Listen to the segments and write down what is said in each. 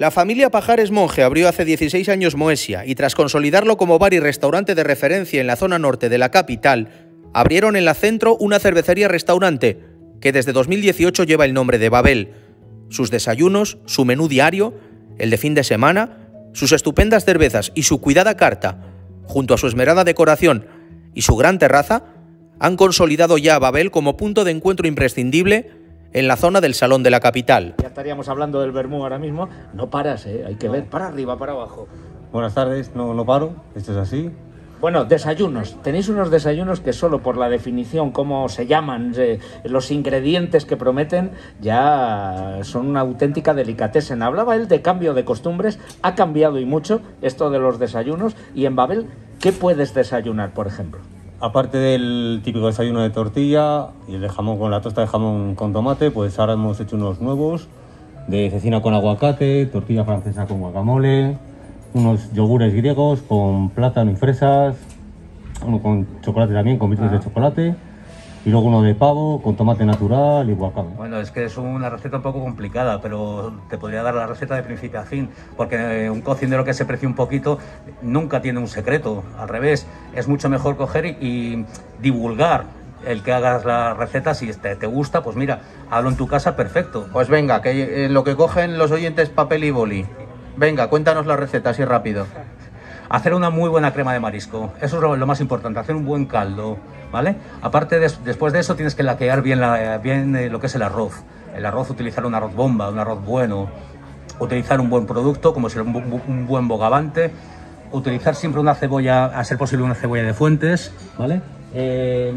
La familia Pajares Monge abrió hace 16 años Moesia y tras consolidarlo como bar y restaurante de referencia en la zona norte de la capital, abrieron en la Centro una cervecería-restaurante que desde 2018 lleva el nombre de Babel. Sus desayunos, su menú diario, el de fin de semana, sus estupendas cervezas y su cuidada carta, junto a su esmerada decoración y su gran terraza, han consolidado ya a Babel como punto de encuentro imprescindible en la zona del Salón de la capital. Ya estaríamos hablando del vermú ahora mismo. No paras, hay que ver para arriba, para abajo. Buenas tardes, no paro, esto es así. Bueno, desayunos. Tenéis unos desayunos que solo por la definición, cómo se llaman, los ingredientes que prometen, ya son una auténtica delicatessen. Hablaba él de cambio de costumbres, ha cambiado y mucho esto de los desayunos. Y en Babel, ¿qué puedes desayunar, por ejemplo? Aparte del típico desayuno de tortilla y el de jamón con la tosta de jamón con tomate, pues ahora hemos hecho unos nuevos de cecina con aguacate, tortilla francesa con guacamole, unos yogures griegos con plátano y fresas, uno con chocolate también, con bitros de chocolate, y luego uno de pavo con tomate natural y guacamole. Bueno, es que es una receta un poco complicada, pero te podría dar la receta de principio a fin, porque un cocinero que se precie un poquito nunca tiene un secreto. Al revés, es mucho mejor coger y divulgar el que hagas la receta. Si te gusta, pues mira, hazlo en tu casa, perfecto. Pues venga, que lo que cogen los oyentes papel y boli. Venga, cuéntanos la receta así rápido. Hacer una muy buena crema de marisco, eso es lo más importante, hacer un buen caldo, ¿vale? Aparte, después de eso tienes que laquear bien lo que es el arroz. El arroz, utilizar un arroz bomba, un arroz bueno, utilizar un buen producto, como ser un buen bogavante, utilizar siempre una cebolla, a ser posible una cebolla de Fuentes, ¿vale? ¿Qué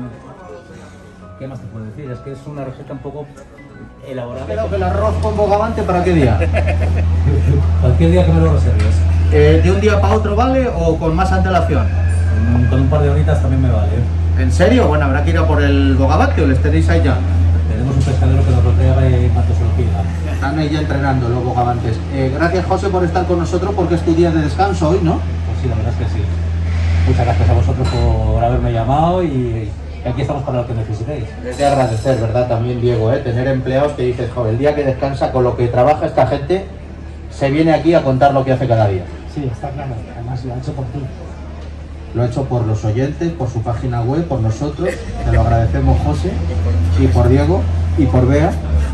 más te puedo decir? Es que es una receta un poco elaborada. Creo que el arroz con bogavante, ¿para qué día? Cualquier día que me lo reserves. ¿De un día para otro vale o con más antelación? Con un par de horitas también me vale. ¿En serio? Bueno, habrá que ir a por el bogavante o les tenéis ahí ya. Tenemos un pescadero que nos lo traiga y cuanto se lo pida. Están ahí ya entrenando los bogavantes. Gracias, José, por estar con nosotros porque es tu día de descanso hoy, ¿no? Pues sí, la verdad es que sí. Muchas gracias a vosotros por haberme llamado y aquí estamos para lo que necesitéis. Es de agradecer, ¿verdad? También, Diego, tener empleados que dices, joder, el día que descansa con lo que trabaja esta gente, se viene aquí a contar lo que hace cada día. Sí, está claro. Además lo ha hecho por ti. Lo ha hecho por los oyentes, por su página web, por nosotros. Te lo agradecemos, José, y por Diego, y por Bea.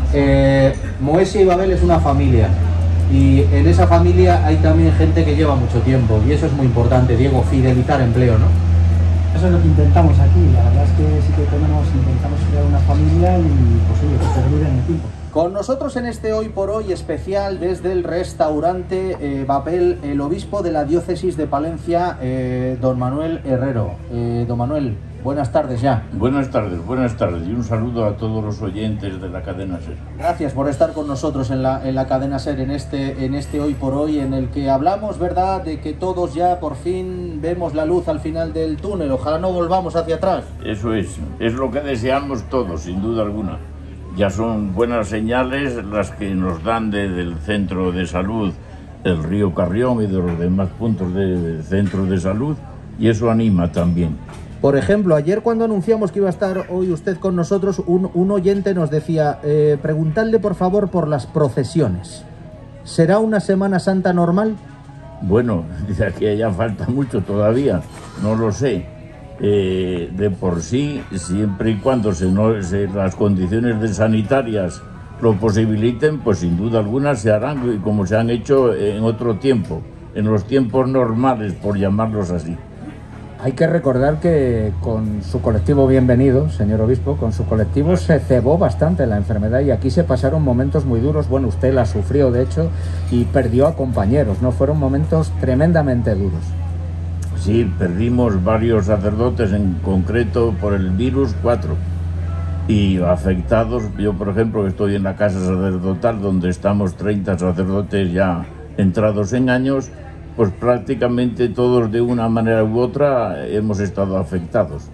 Moesia y Babel es una familia. Y en esa familia hay también gente que lleva mucho tiempo. Y eso es muy importante, Diego, fidelizar empleo, ¿no? Eso es lo que intentamos aquí. La verdad es que sí que intentamos crear una familia y pues oye, que perdure en el tiempo. Con nosotros en este Hoy por Hoy especial desde el restaurante Babel, el obispo de la diócesis de Palencia, don Manuel Herrero. Don Manuel, buenas tardes ya. Buenas tardes y un saludo a todos los oyentes de la cadena SER. Gracias por estar con nosotros en la cadena SER en este Hoy por Hoy en el que hablamos, ¿verdad?, de que todos ya por fin vemos la luz al final del túnel. Ojalá no volvamos hacia atrás. Eso es lo que deseamos todos, sin duda alguna. Ya son buenas señales las que nos dan desde el centro de salud del Río Carrión y de los demás puntos del centro de salud, y eso anima también. Por ejemplo, ayer cuando anunciamos que iba a estar hoy usted con nosotros, un oyente nos decía, preguntadle por favor por las procesiones. ¿Será una Semana Santa normal? Bueno, de aquí allá falta mucho todavía, no lo sé. De por sí, siempre y cuando las condiciones sanitarias lo posibiliten, pues sin duda alguna se harán como se han hecho en otro tiempo, en los tiempos normales, por llamarlos así. Hay que recordar que con su colectivo Bienvenido, señor obispo, con su colectivo se cebó bastante la enfermedad y aquí se pasaron momentos muy duros. Bueno, usted la sufrió, de hecho, y perdió a compañeros, ¿no? Fueron momentos tremendamente duros. Sí, perdimos varios sacerdotes, en concreto por el virus 4. Y afectados, yo por ejemplo que estoy en la casa sacerdotal donde estamos 30 sacerdotes ya entrados en años, pues prácticamente todos de una manera u otra hemos estado afectados.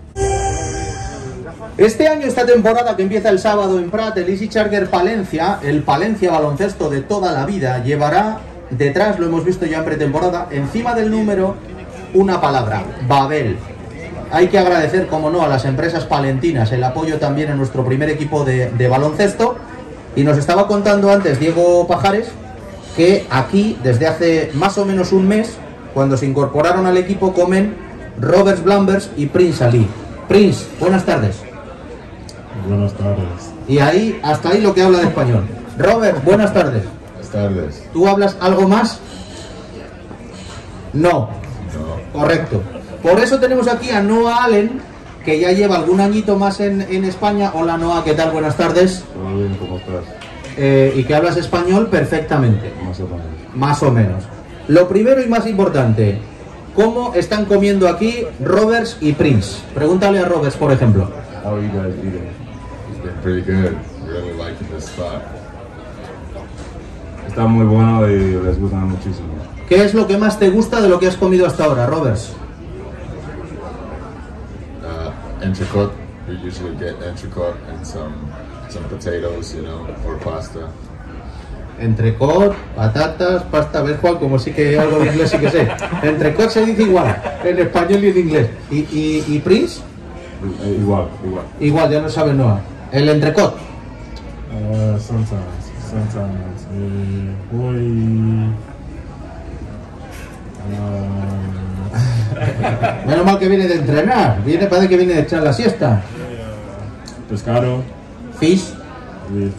Este año, esta temporada que empieza el sábado en Prat, el Easy Charger Palencia, el Palencia baloncesto de toda la vida, llevará detrás, lo hemos visto ya en pretemporada, encima del número una palabra, Babel. Hay que agradecer, como no, a las empresas palentinas el apoyo también a nuestro primer equipo de baloncesto. Y nos estaba contando antes Diego Pajares que aquí, desde hace más o menos un mes, cuando se incorporaron al equipo, comen Roberts Blambers y Prince Ali. Prince, buenas tardes. Buenas tardes. Y ahí, hasta ahí lo que habla de español. Robert, buenas tardes. Buenas tardes. ¿Tú hablas algo más? No. No. Correcto. Por eso tenemos aquí a Noah Allen, que ya lleva algún añito más en España. Hola Noah, ¿qué tal? Buenas tardes. Todo bien, ¿cómo estás? Y que hablas español perfectamente. Más o menos. Más o menos. Lo primero y más importante, ¿cómo están comiendo aquí Roberts y Prince? Pregúntale a Roberts, por ejemplo. How are you guys eating? It's been pretty good. Really liking this spot. Está muy bueno y les gusta muchísimo. ¿Qué es lo que más te gusta de lo que has comido hasta ahora, Roberts? Entrecote. We usually get entrecote and some potatoes, you know, or pasta. Entrecot, patatas, pasta. ¿Ves, Juan? Como sí que algo de inglés sí que sé. Entrecot se dice igual, en español y en inglés. ¿Y Prince? Igual. Igual, ya no sabe Noah. ¿El entrecot? Sometimes. Menos mal que viene de entrenar. Parece que viene de echar la siesta. Pescado. Fish. With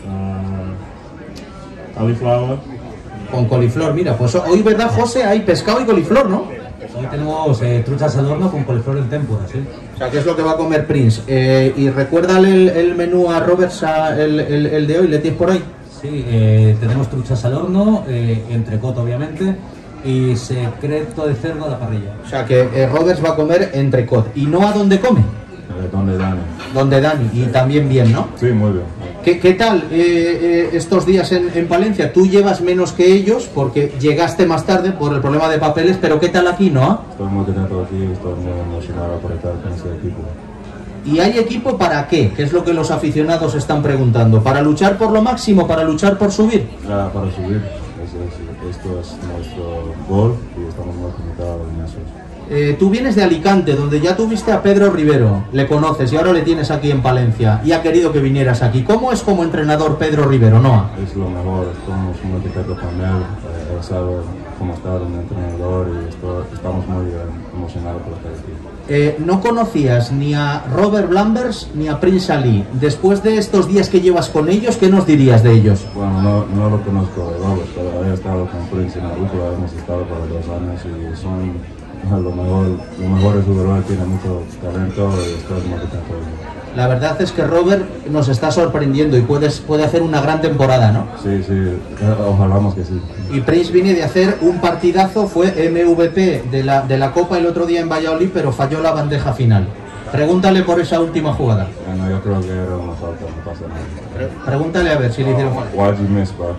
cauliflower. Con coliflor, mira, pues hoy, ¿verdad, José? Hay pescado y coliflor, ¿no? Hoy tenemos truchas al horno con coliflor en témpora, ¿sí? O sea, ¿qué es lo que va a comer Prince? Y recuérdale el menú a Roberts, el de hoy, ¿le tienes por ahí? Sí, tenemos truchas al horno, entrecot obviamente, y secreto de cerdo a la parrilla. O sea, que Roberts va a comer entrecot. ¿Y no a dónde come? Donde Dani. Donde Dani, y también bien, ¿no? Sí, muy bien. ¿Qué tal estos días en Palencia? Tú llevas menos que ellos porque llegaste más tarde por el problema de papeles, pero ¿qué tal aquí, no? Estoy muy contento aquí, estoy muy emocionado por estar con este equipo. ¿Y hay equipo para qué? ¿Qué es lo que los aficionados están preguntando? ¿Para luchar por lo máximo? ¿Para luchar por subir? Para subir, esto es nuestro gol y estamos muy conectados en eso. Tú vienes de Alicante, donde ya tuviste a Pedro Rivero, le conoces y ahora le tienes aquí en Palencia y ha querido que vinieras aquí. ¿Cómo es como entrenador Pedro Rivero, Noah? Es lo mejor, estamos muy contentos con él, él sabe cómo estar un entrenador y estamos muy emocionados por estar aquí. No conocías ni a Robert Blambers ni a Prince Ali. Después de estos días que llevas con ellos, ¿qué nos dirías de ellos? Bueno, no lo conozco de Robert, pero había estado con Prince en la dupla, hemos estado por 2 años y son lo mejor jugadores, tiene mucho talento y estoy muy contento. La verdad es que Robert nos está sorprendiendo y puede hacer una gran temporada, ¿no? Sí, ojalá que sí. Y Prince viene de hacer un partidazo, fue MVP de la Copa el otro día en Valladolid, pero falló la bandeja final. Pregúntale por esa última jugada. Bueno, yo creo que era una falta, no pasa nada. Pregúntale a ver si le hicieron falta. Why'd you miss, bro?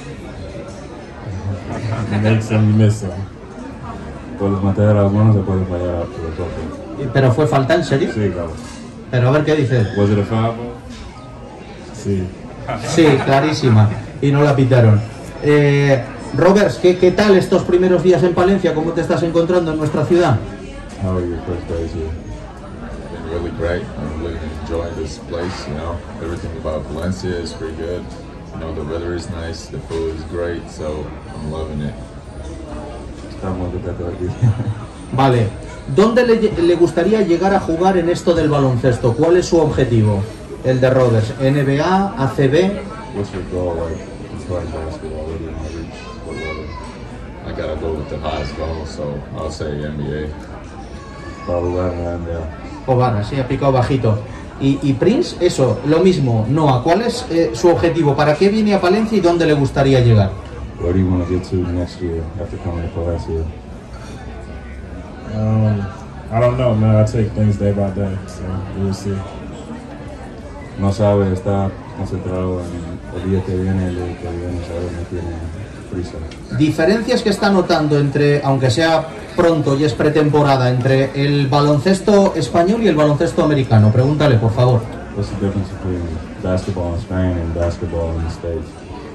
Makes them miss them. Puedes meter a algunos, se puede fallar a los otros. ¿Pero fue falta en serio? Sí, claro. Pero a ver qué dice. ¿Was it a foul? Sí. Sí, clarísima. Y no la pitaron. Roberts, ¿qué tal estos primeros días en Palencia? ¿Cómo te estás encontrando en nuestra ciudad? How are your first days here? Been really great. I'm really enjoying this place. You know, everything about Valencia is pretty good. You know, the weather is nice, the food is great, so I'm loving it. Estamos contentos aquí. Vale. ¿Dónde le gustaría llegar a jugar en esto del baloncesto? ¿Cuál es su objetivo? El de Roberts. ¿NBA? ¿ACB? What's your goal, like, in playing basketball? What do you want to reach? What level? I gotta go with the highest goal, so I'll say NBA. Para jugar en la NBA. Jugar, así ha picado bajito. Y Prince, eso, lo mismo. Noah, ¿cuál es su objetivo? ¿Para qué viene a Palencia y dónde le gustaría llegar? Where do you want to get to next year after coming to Palencia? I don't know, man. I take things day by day, so we'll see. No sabe, está concentrado en el día que viene, sabe, no tiene prisa. Diferencias que está notando entre, aunque sea pronto y es pretemporada, entre el baloncesto español y el baloncesto americano. Pregúntale, por favor. What's the difference between basketball in Spain and basketball in the States?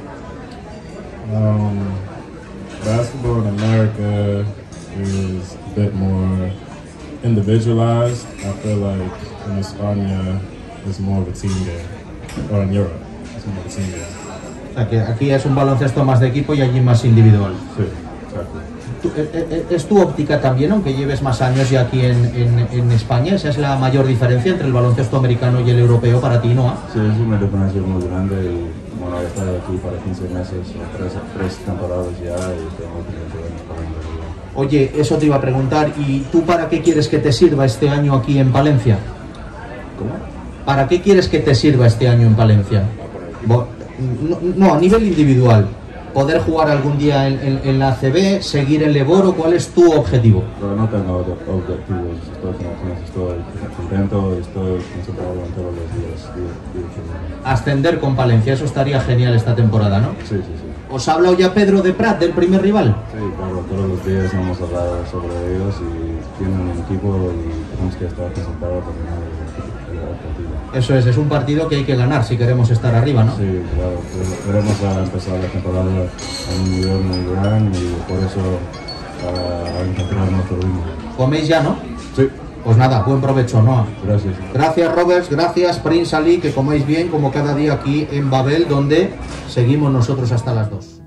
Basketball in America is a bit more individualized. I feel like in España it's more of a team game, or in Europe it's more of a team game. O sea, que aquí es un baloncesto más de equipo y allí más individual. Sí, exacto. ¿Es tu óptica también, aunque lleves más años ya aquí en España? ¿Esa es la mayor diferencia entre el baloncesto americano y el europeo para ti, Noah? Sí, es una diferencia muy grande y bueno, he estado aquí para 15 meses, tres temporadas ya y tengo que para el. Oye, eso te iba a preguntar, ¿y tú para qué quieres que te sirva este año aquí en Palencia? ¿Cómo? ¿Para qué quieres que te sirva este año en Palencia? No, a nivel individual. ¿Poder jugar algún día en la ACB, seguir en Leboro? ¿Cuál es tu objetivo? Pero no tengo objetivos, estoy contento y estoy concentrado en todos los días. Ascender con Palencia, eso estaría genial esta temporada, ¿no? Sí. ¿Os ha hablado ya Pedro de Prat, del primer rival? Sí, claro, todos los días hemos hablado sobre ellos y tienen un equipo y tenemos que estar concentrados para ganar el partido. Eso es un partido que hay que ganar si queremos estar arriba, ¿no? Sí, claro, queremos empezar la temporada a un nivel muy grande y por eso encontrar nuestro ritmo. ¿Coméis ya, no? Sí. Pues nada, buen provecho, Noah. Gracias. Gracias, Roberts, gracias, Prince Ali, que comáis bien como cada día aquí en Babel, donde seguimos nosotros hasta las 2.